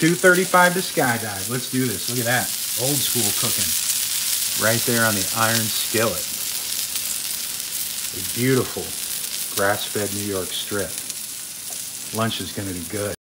2:35 to skydive. Let's do this. Look at that. Old school cooking. Right there on the iron skillet. A beautiful grass-fed New York strip. Lunch is going to be good.